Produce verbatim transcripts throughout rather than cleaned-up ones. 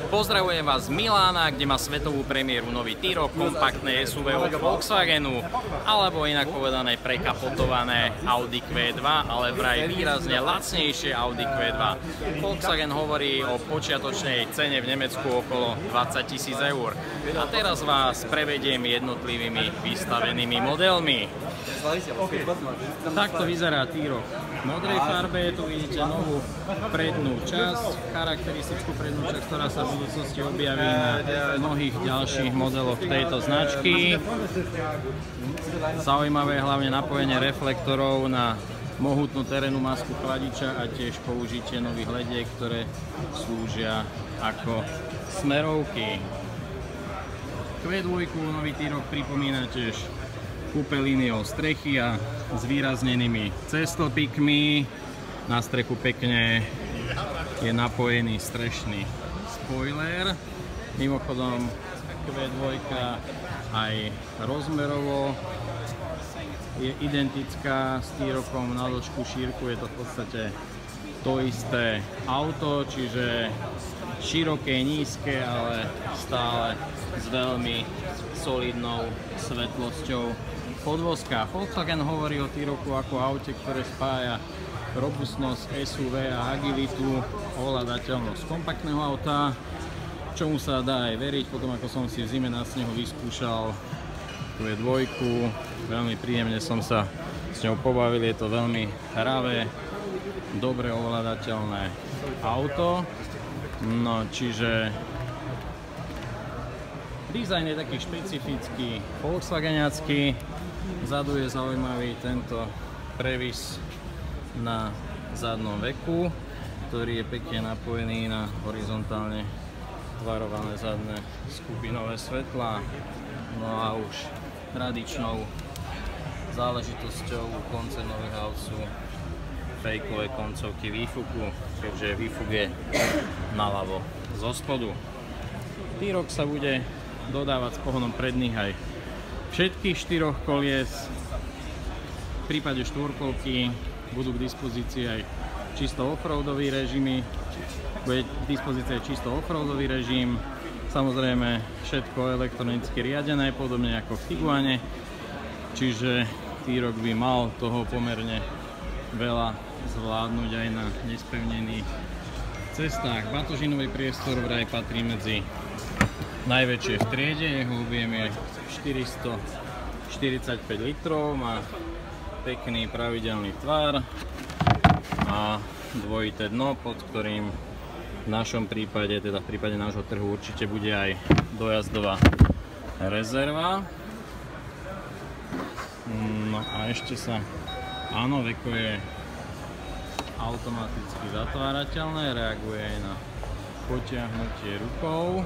Pozdravujem vás z Milána, kde má svetovú premiéru nový T-Roc, kompaktné es ú vé od Volkswagenu, alebo inak povedané prekapotované Audi kvé dva, ale vraj výrazne lacnejšie Audi kvé dva. Volkswagen hovorí o počiatočnej cene v Nemecku okolo dvadsať tisíc eur. A teraz vás prevediem jednotlivými vystavenými modelmi. Takto vyzerá T-Roc. V modrej farbe tu vidíte novú prednú časť, charakteristickú prednú časť, ktorá sa v budúcnosti objaví na mnohých ďalších modeloch tejto značky. Zaujímavé je hlavne napojenie reflektorov na mohutnú terénnu masku chladiča a tiež použitie nových lediek, ktoré slúžia ako smerovky. kvé dva nový T-Roc pripomína tiež kúpe líniou strechy a s výraznenými cestopikmi. Na strechu pekne je napojený strešný spoiler. Mimochodom kvé dva aj rozmerovo je identická s T-Rocom na dĺžku, šírku. Je to v podstate to isté auto, čiže široké, nízke, ale stále s veľmi solidnou svetlosťou podvozka. Volkswagen hovorí o T-Rocu ako aute, ktoré spája robustnosť es ú vé a agilitu, ovládateľnosť kompaktného auta, čomu sa dá aj veriť, potom ako som si v zime na snehu vyskúšal kvé dva. Veľmi príjemne som sa s ňou pobavil, je to veľmi hravé, dobre ovládateľné auto. No, čiže dizajn je taký špecifický volkswageňacký. Vzadu je zaujímavý tento previs na zadnom veku, ktorý je pekne napojený na horizontálne tvarované zadné skupinové svetlá. No a už tradičnou záležitosťou u koncernových aut sú fejkové koncovky výfuku, keďže výfuk je naľavo zo spodu. T-Roc sa bude dodávať s pohonom predných aj všetkých štyroch kolies. V prípade štvorkolky budú k dispozícii aj čisto offroadový režimy. Bude k dispozícii aj čisto offroadový režim. Samozrejme všetko elektronicky riadené, podobne ako v Tiguane. Čiže T-Roc by mal toho pomerne veľa zvládnuť aj na nespevnených cestách. Batožinový priestor vraj patrí medzi najväčšie v triede, jeho objem je štyristoštyridsaťpäť litrov, má pekný pravidelný tvar a dvojité dno, pod ktorým v našom prípade, teda v prípade nášho trhu určite bude aj dojazdová rezerva. No a ešte sa, áno, veko je automaticky zatvárateľné, reaguje aj na potiahnutie rukou.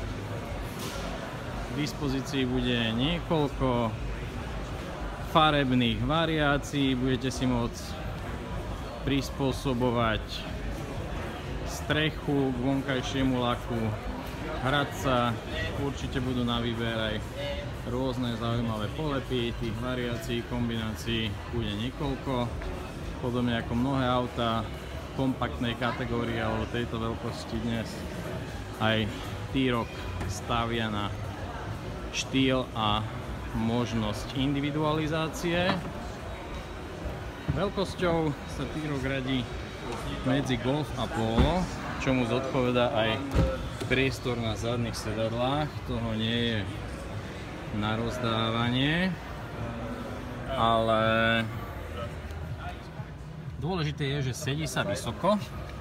V dispozícii bude niekoľko farebných variácií, budete si môcť prispôsobovať strechu k vonkajšiemu laku, hrať sa, určite budú na výber aj rôzne zaujímavé polepy, tých variácií, kombinácií bude niekoľko. Podobne ako mnohé autá kompaktnej kategórie alebo tejto veľkosti dnes, aj T-Roc stavia na štýl a možnosť individualizácie. Veľkosťou sa T-Roc radí medzi Golf a Polo, čomu zodpovedá aj priestor na zadných sedadlách. Toho nie je na rozdávanie, ale dôležité je, že sedí sa vysoko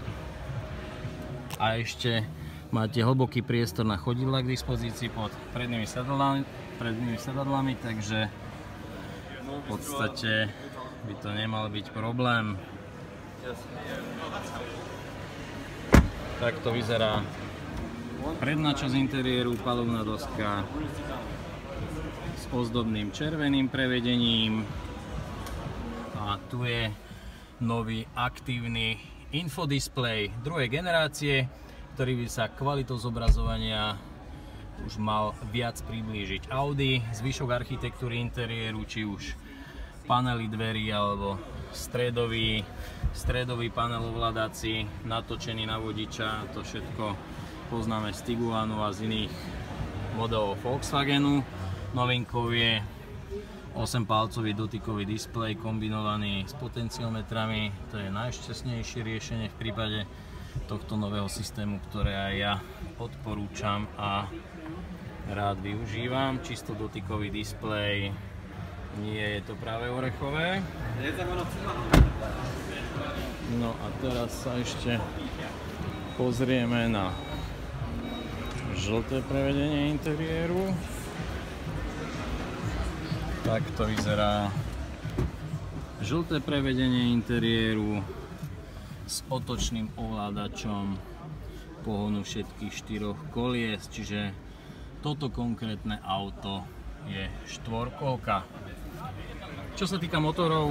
a ešte máte hlboký priestor na chodidlá k dispozícii pod prednými sedadlami, prednými sedadlami, takže v podstate by to nemal byť problém. Takto vyzerá predná časť interiéru, palubná doska s ozdobným červeným prevedením a tu je nový aktívny infodisplej druhej generácie, ktorý by sa kvalitou zobrazovania už mal viac priblížiť Audi. Zvyšok architektúry interiéru, či už panely dverí alebo stredový, stredový panel ovládací, natočený na vodiča, to všetko poznáme z Tiguanu a z iných modelov Volkswagenu. Novinkou je osempalcový dotykový displej kombinovaný s potenciometrami. To je najšťastnejšie riešenie v prípade tohto nového systému, ktoré aj ja odporúčam a rád využívam. Čisto dotykový displej, nie je to práve orechové. No a teraz sa ešte pozrieme na žlté prevedenie interiéru. Tak to vyzerá žlté prevedenie interiéru s otočným ovládačom pohonu všetkých štyroch kolies, čiže toto konkrétne auto je štvorkolka. Čo sa týka motorov,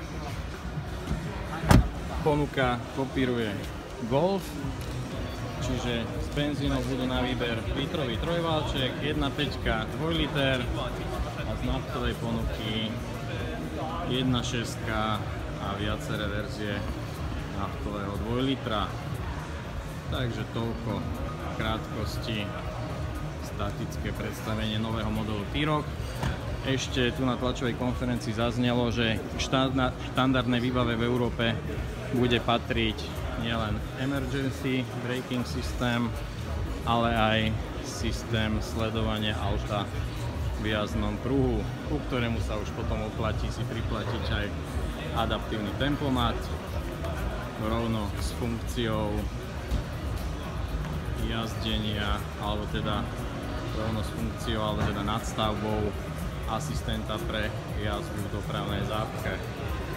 ponuka kopíruje Golf, čiže z benzínov budú na výber litrový trojvalček, jedna päť dva liter a z naftovej ponuky jedna šesť a viaceré verzie naftového dva litra. Takže toľko v krátkosti statické predstavenie nového modelu T-Roc. Ešte tu na tlačovej konferencii zaznelo, že k štandardnej výbave v Európe bude patriť nielen emergency braking systém, ale aj systém sledovania auta v jazdnom pruhu, ku ktorému sa už potom oplatí si priplatiť aj adaptívny tempomat rovno s funkciou jazdenia, alebo teda rovno s funkciou, alebo teda nadstavbou asistenta pre jazdu v dopravnej zápche.